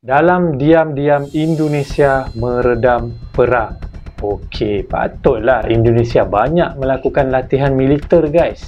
Dalam diam-diam Indonesia meredam perang. Okey, patutlah Indonesia banyak melakukan latihan militer, guys.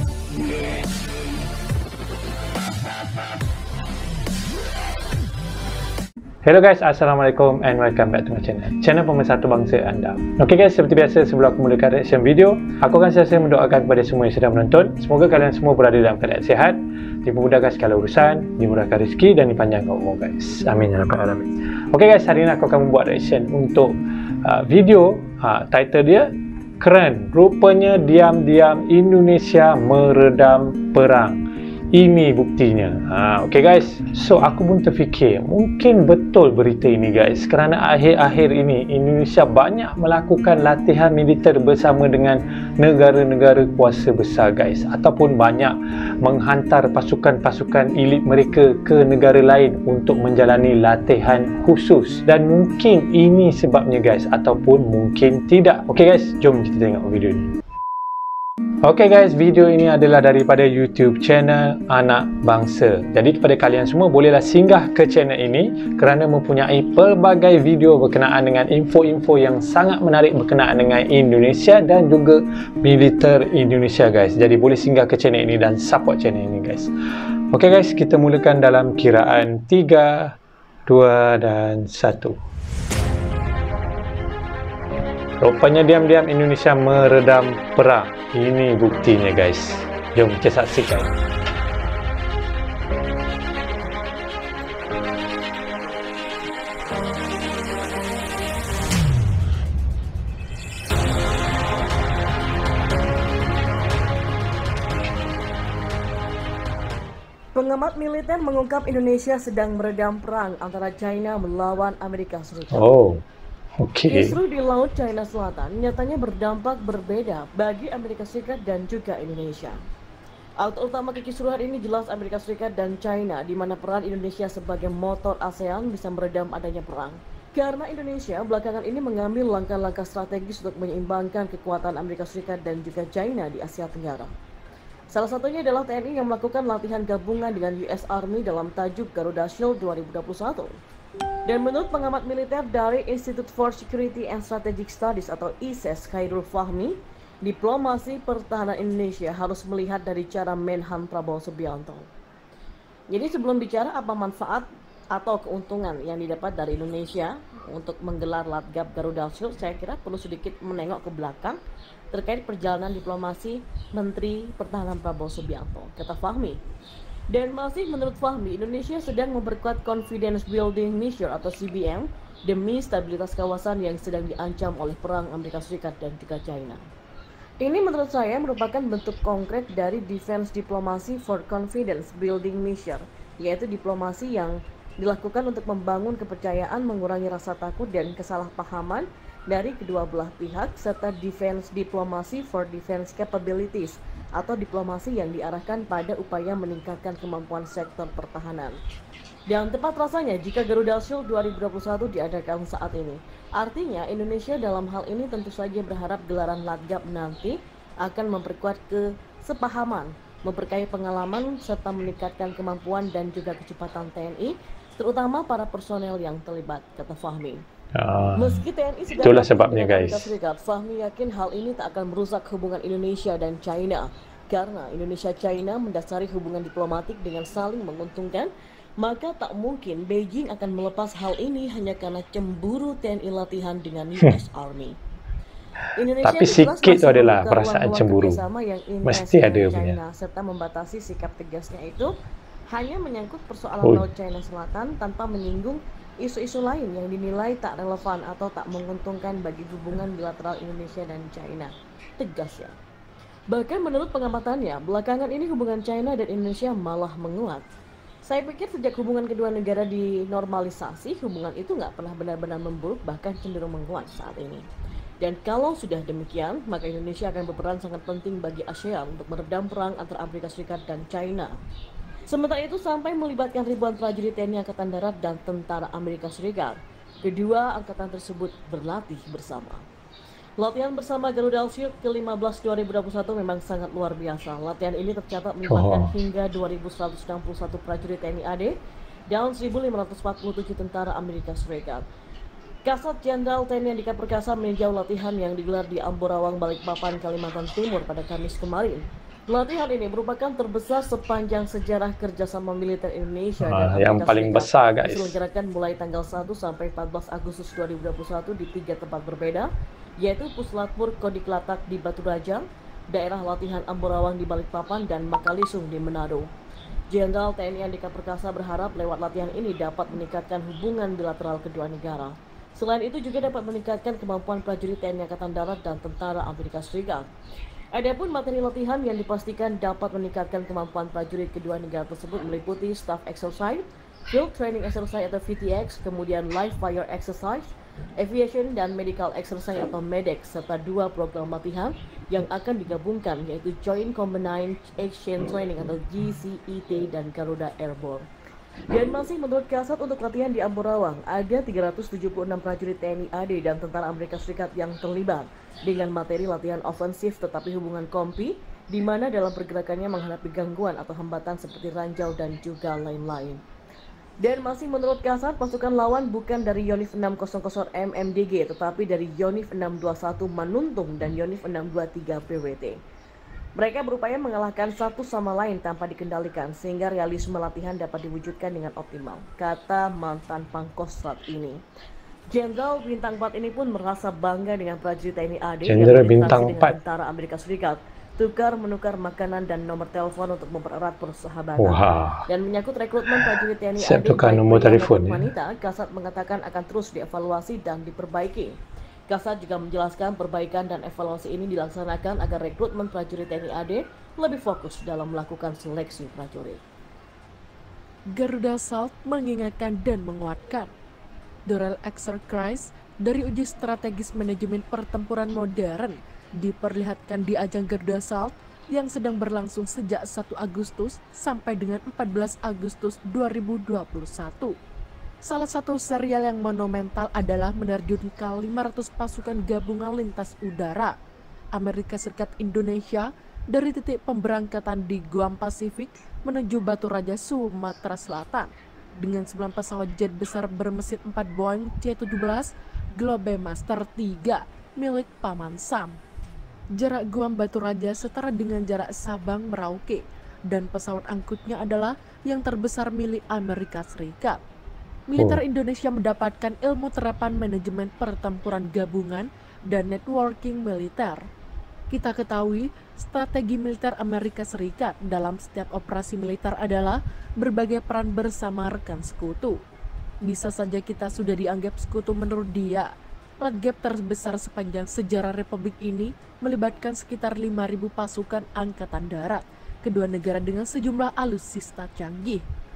Hello guys, Assalamualaikum and welcome back to my channel Pemersatu Bangsa anda. Ok guys, seperti biasa sebelum aku mulakan reaction video, aku akan selalu mendoakan kepada semua yang sedang menonton. Semoga kalian semua berada dalam keadaan sihat, dimudahkan segala urusan, dimurahkan rezeki dan dipanjangkan umur guys. Amin ya rabbal alamin. Ok guys, hari ini aku akan membuat reaction untuk video title dia keren. Rupanya diam-diam Indonesia meredam perang. Ini buktinya. Okay guys, so aku pun terfikir mungkin betul berita ini guys, kerana akhir-akhir ini Indonesia banyak melakukan latihan militer bersama dengan negara-negara kuasa besar guys, ataupun banyak menghantar pasukan-pasukan elit mereka ke negara lain untuk menjalani latihan khusus, dan mungkin ini sebabnya guys, ataupun mungkin tidak. Okay guys, jom kita tengok video ni. Okay guys, video ini adalah daripada YouTube channel Anak Bangsa. Jadi kepada kalian semua, bolehlah singgah ke channel ini kerana mempunyai pelbagai video berkenaan dengan info-info yang sangat menarik berkenaan dengan Indonesia dan juga militer Indonesia guys. Jadi boleh singgah ke channel ini dan support channel ini guys. Okay guys, kita mulakan dalam kiraan 3, 2 dan 1. Rupanya diam-diam Indonesia meredam perang. Ini buktinya guys. Jom kita saksikan. Pengamat militer mengungkap Indonesia sedang meredam perang antara China melawan Amerika Serikat. Okay. Justru di Laut China Selatan nyatanya berdampak berbeda bagi Amerika Serikat dan juga Indonesia. Aktor utama kekisruhan ini jelas Amerika Serikat dan China, di mana peran Indonesia sebagai motor ASEAN bisa meredam adanya perang. Karena Indonesia belakangan ini mengambil langkah-langkah strategis untuk menyeimbangkan kekuatan Amerika Serikat dan juga China di Asia Tenggara. Salah satunya adalah TNI yang melakukan latihan gabungan dengan US Army dalam tajuk Garuda Shield 2021. Dan menurut pengamat militer dari Institute for Security and Strategic Studies atau ISES, Khairul Fahmi, diplomasi pertahanan Indonesia harus melihat dari cara Menhan Prabowo Subianto. Jadi sebelum bicara apa manfaat atau keuntungan yang didapat dari Indonesia untuk menggelar Latgab Garuda Shield, saya kira perlu sedikit menengok ke belakang terkait perjalanan diplomasi Menteri Pertahanan Prabowo Subianto, kata Fahmi. Dan masih menurut Fahmi, Indonesia sedang memperkuat Confidence Building Mission atau CBM demi stabilitas kawasan yang sedang diancam oleh perang Amerika Serikat dan juga China. Ini menurut saya merupakan bentuk konkret dari Defense Diplomacy for Confidence Building Mission, yaitu diplomasi yang dilakukan untuk membangun kepercayaan, mengurangi rasa takut dan kesalahpahaman dari kedua belah pihak, serta Defense Diplomacy for Defense Capabilities atau diplomasi yang diarahkan pada upaya meningkatkan kemampuan sektor pertahanan. Dan tepat rasanya jika Garuda Shield 2021 diadakan saat ini. Artinya Indonesia dalam hal ini tentu saja berharap gelaran Latgab nanti akan memperkuat kesepahaman, memperkaya pengalaman serta meningkatkan kemampuan dan juga kecepatan TNI, terutama para personel yang terlibat, kata Fahmi. Meski TNI itulah sebabnya guys. Fahmi yakin hal ini tak akan merusak hubungan Indonesia dan China, karena Indonesia-China mendasari hubungan diplomatik dengan saling menguntungkan, maka tak mungkin Beijing akan melepas hal ini hanya karena cemburu TNI latihan dengan US Army. Indonesia tapi sikit itu adalah perasaan cemburu, mesti ada China, serta membatasi sikap tegasnya itu hanya menyangkut persoalan Laut China Selatan tanpa menyinggung isu-isu lain yang dinilai tak relevan atau tak menguntungkan bagi hubungan bilateral Indonesia dan China, tegas ya. Bahkan menurut pengamatannya, belakangan ini hubungan China dan Indonesia malah menguat. Saya pikir sejak hubungan kedua negara dinormalisasi, hubungan itu nggak pernah benar-benar memburuk, bahkan cenderung menguat saat ini. Dan kalau sudah demikian, maka Indonesia akan berperan sangat penting bagi ASEAN untuk meredam perang antara Amerika Serikat dan China. Sementara itu, sampai melibatkan ribuan prajurit TNI Angkatan Darat dan Tentara Amerika Serikat, kedua angkatan tersebut berlatih bersama. Latihan bersama Garuda Shield ke-15 2021 memang sangat luar biasa. Latihan ini tercatat melibatkan hingga 2.161 prajurit TNI AD dan 1.547 tentara Amerika Serikat. Kasat Jenderal TNI Andika Perkasa meninjau latihan yang digelar di Amborawang, Balikpapan, Kalimantan Timur pada Kamis kemarin. Latihan ini merupakan terbesar sepanjang sejarah kerjasama militer Indonesia dan Amerika yang paling Serikat. besar, guys. Diselenggarakan mulai tanggal 1 sampai 14 Agustus 2021 di 3 tempat berbeda, yaitu Puslapfor Kodiklatak di Batu Raja, daerah latihan Amborawang di Balikpapan, dan Makalisung di Manado. Jenderal TNI Andika Perkasa berharap lewat latihan ini dapat meningkatkan hubungan bilateral kedua negara. Selain itu juga dapat meningkatkan kemampuan prajurit TNI Angkatan Darat dan Tentara Amerika Serikat. Adapun materi latihan yang dipastikan dapat meningkatkan kemampuan prajurit kedua negara tersebut meliputi Staff Exercise, Field Training Exercise atau VTX, kemudian Live Fire Exercise, Aviation dan Medical Exercise atau MEDEX, serta 2 program latihan yang akan digabungkan yaitu Joint Combined Action Training atau GCET dan Garuda Airborne. Dan masih menurut Kasat, untuk latihan di Amborawang ada 376 prajurit TNI AD dan Tentara Amerika Serikat yang terlibat dengan materi latihan ofensif tetapi hubungan kompi, di mana dalam pergerakannya menghadapi gangguan atau hambatan seperti ranjau dan juga lain-lain. Dan masih menurut Kasat, pasukan lawan bukan dari Yonif 600 MMDG tetapi dari Yonif 621 Manuntung dan Yonif 623 PWT. Mereka berupaya mengalahkan satu sama lain tanpa dikendalikan sehingga realisme latihan dapat diwujudkan dengan optimal, kata mantan Pangkostrat ini. Jenderal Bintang 4 ini pun merasa bangga dengan prajurit TNI AD yang berinteraksi dengan Tentara Amerika Serikat, tukar-menukar makanan dan nomor telepon untuk mempererat persahabatan. Dan menyangkut rekrutmen prajurit TNI AD baik nomor telepon wanita, Kasat mengatakan akan terus dievaluasi dan diperbaiki. Kasat juga menjelaskan perbaikan dan evaluasi ini dilaksanakan agar rekrutmen prajurit TNI AD lebih fokus dalam melakukan seleksi prajurit. Garuda Salt mengingatkan dan menguatkan. Dural Exercise dari uji strategis manajemen pertempuran modern diperlihatkan di ajang Garuda Salt yang sedang berlangsung sejak 1 Agustus sampai dengan 14 Agustus 2021. Salah satu serial yang monumental adalah menerjunkan 500 pasukan gabungan lintas udara Amerika Serikat Indonesia dari titik pemberangkatan di Guam Pasifik menuju Batu Raja, Sumatera Selatan dengan 9 pesawat jet besar bermesin 4 Boeing C-17 Globemaster III milik Paman Sam. Jarak Guam Batu Raja setara dengan jarak Sabang Merauke, dan pesawat angkutnya adalah yang terbesar milik Amerika Serikat. Militer Indonesia mendapatkan ilmu terapan manajemen pertempuran gabungan dan networking militer. Kita ketahui, strategi militer Amerika Serikat dalam setiap operasi militer adalah berbagai peran bersama rekan sekutu. Bisa saja kita sudah dianggap sekutu menurut dia. Letgap terbesar sepanjang sejarah Republik ini melibatkan sekitar 5.000 pasukan angkatan darat kedua negara dengan sejumlah alutsista canggih.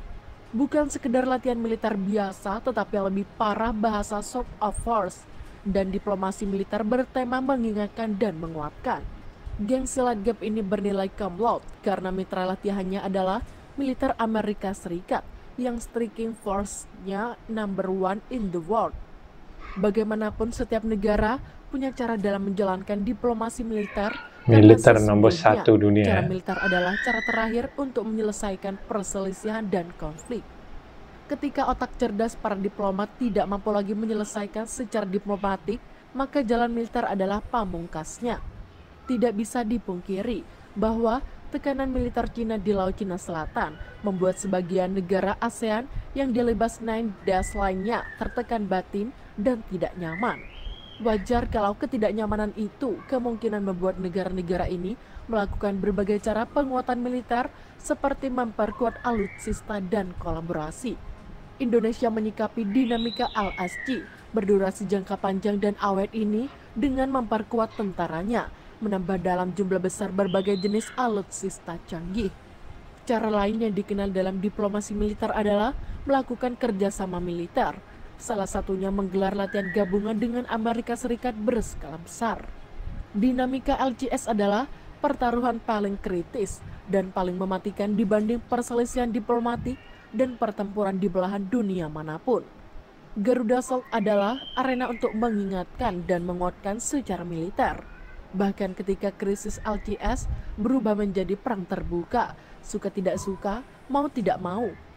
Bukan sekedar latihan militer biasa, tetapi yang lebih parah bahasa show of force dan diplomasi militer bertema mengingatkan dan menguatkan. Gengsi Letgap ini bernilai kumlaut karena mitra latihannya adalah militer Amerika Serikat yang striking force-nya number 1 in the world. Bagaimanapun setiap negara punya cara dalam menjalankan diplomasi militer. Militer nomor 1 dunia. Cara militer adalah cara terakhir untuk menyelesaikan perselisihan dan konflik. Ketika otak cerdas para diplomat tidak mampu lagi menyelesaikan secara diplomatik, maka jalan militer adalah pamungkasnya. Tidak bisa dipungkiri bahwa tekanan militer Cina di Laut Cina Selatan membuat sebagian negara ASEAN yang dilibas 9 Dash lainnya tertekan batin dan tidak nyaman. Wajar kalau ketidaknyamanan itu kemungkinan membuat negara-negara ini melakukan berbagai cara penguatan militer seperti memperkuat alutsista dan kolaborasi. Indonesia menyikapi dinamika LSC berdurasi jangka panjang dan awet ini dengan memperkuat tentaranya, menambah dalam jumlah besar berbagai jenis alutsista canggih. Cara lain yang dikenal dalam diplomasi militer adalah melakukan kerjasama militer. Salah satunya menggelar latihan gabungan dengan Amerika Serikat berskala besar. Dinamika LCS adalah pertaruhan paling kritis dan paling mematikan dibanding perselisihan diplomatik dan pertempuran di belahan dunia manapun. Garuda Salt adalah arena untuk mengingatkan dan menguatkan secara militer. Bahkan ketika krisis LCS berubah menjadi perang terbuka, suka tidak suka, mau tidak mau,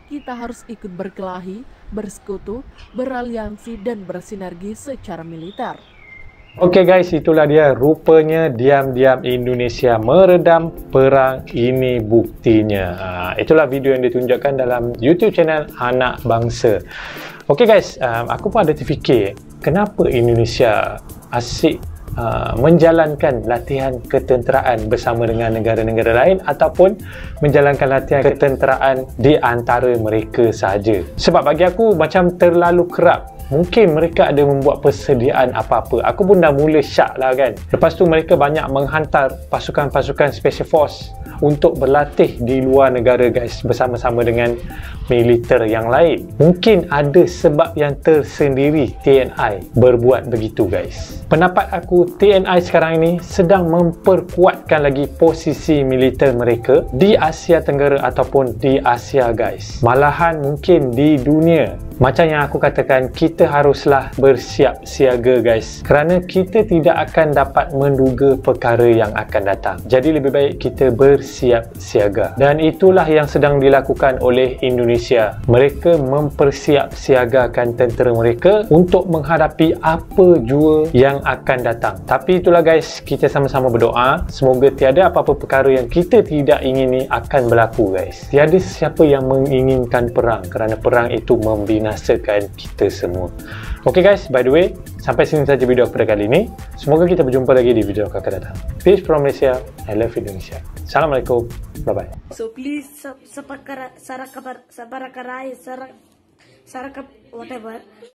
kita harus ikut berkelahi, bersekutu, beraliansi, dan bersinergi secara militer. Oke guys, itulah dia, rupanya diam-diam Indonesia meredam perang, ini buktinya. Itulah video yang ditunjukkan dalam YouTube channel Anak Bangsa. Oke guys, aku pun ada terfikir, kenapa Indonesia asyik menjalankan latihan ketenteraan bersama dengan negara-negara lain ataupun menjalankan latihan ketenteraan di antara mereka sahaja. Sebab bagi aku macam terlalu kerap. Mungkin mereka ada membuat persediaan apa-apa. Aku pun dah mula syak lah kan. Lepas tu mereka banyak menghantar pasukan-pasukan Special Force untuk berlatih di luar negara guys, bersama-sama dengan militer yang lain. Mungkin ada sebab yang tersendiri TNI berbuat begitu guys. Pendapat aku, TNI sekarang ini sedang memperkuatkan lagi posisi militer mereka di Asia Tenggara ataupun di Asia guys. Malahan mungkin di dunia. Macam yang aku katakan, kita haruslah bersiap siaga guys, kerana kita tidak akan dapat menduga perkara yang akan datang. Jadi lebih baik kita bersiap siaga. Dan itulah yang sedang dilakukan oleh Indonesia. Mereka mempersiap siagakan tentera mereka untuk menghadapi apa jua yang akan datang. Tapi itulah guys, kita sama-sama berdoa semoga tiada apa-apa perkara yang kita tidak ingini akan berlaku guys. Tiada sesiapa yang menginginkan perang, kerana perang itu membinasakan kita semua. Ok guys, by the way, sampai sini saja video aku pada kali ini. Semoga kita berjumpa lagi di video aku akan datang. Peace from Malaysia. I love Indonesia. Assalamualaikum. Bye bye. So please sarakap whatever.